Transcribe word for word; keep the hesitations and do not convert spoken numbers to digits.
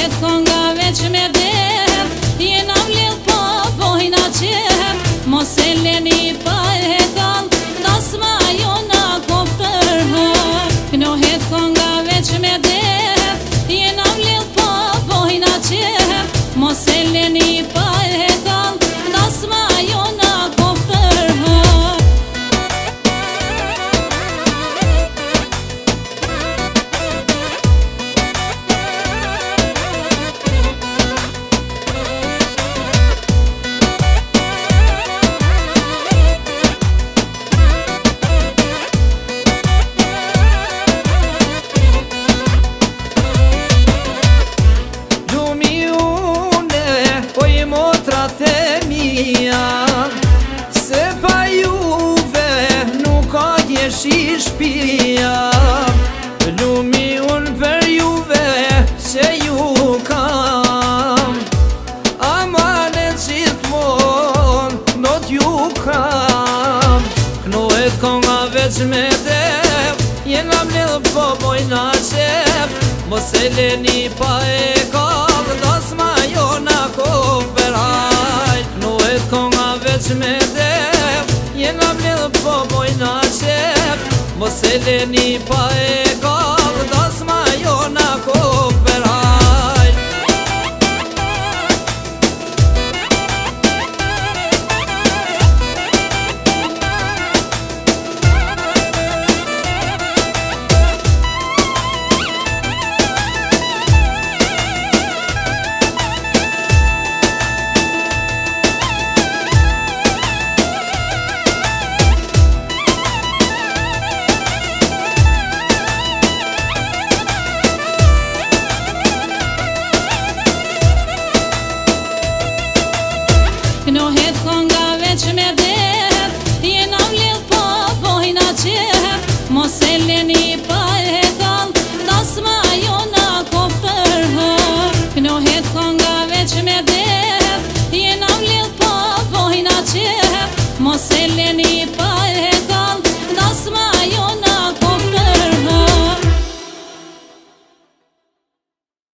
Knohet konga veç me dev, jena vlidh po vojna qef. Mos e leni pa e kall, tasma jona kof për hër. Knohet konga veç me dev, jena vlidh po vojna qef. Mos e leni pa e kall, tasma jona kof për hër. Se pa juve nuk ka jeshi shpia. Lumi unë për juve se ju kam, amanet gjithmon not ju kam. Knohet konga veç me dev, jena mledh po bojna qef. Mos e leni pa e kall, tasma jona kof për hajt. Knohet konga veç me dev, jena mledh po bojna qef. Mos e leni pa e